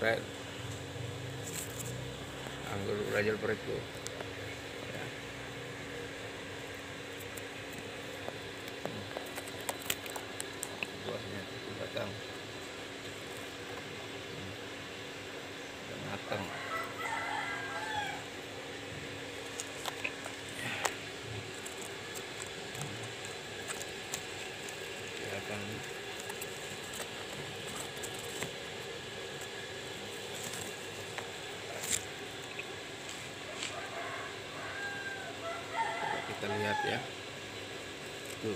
keren. Anggur Brazil Prego ya. Buahnya di batang udah matang. Kelihatan kita lihat ya, tuh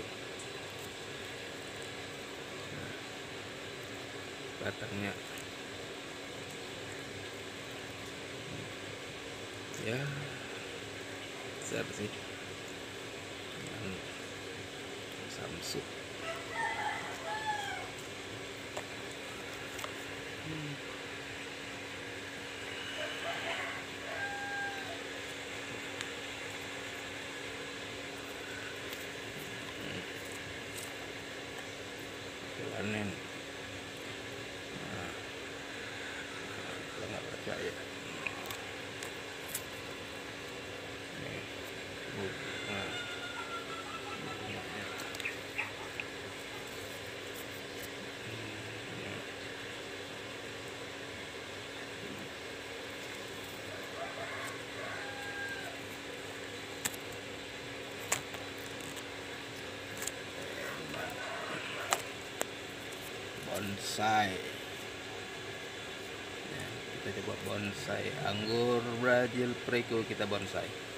nah, batangnya ya besar sih dengan Samsung. Panen. Nah, kalau nggak percaya nih, nah, bunganya. Bonsai ya, kita coba bonsai anggur Brazil Prego, kita bonsai.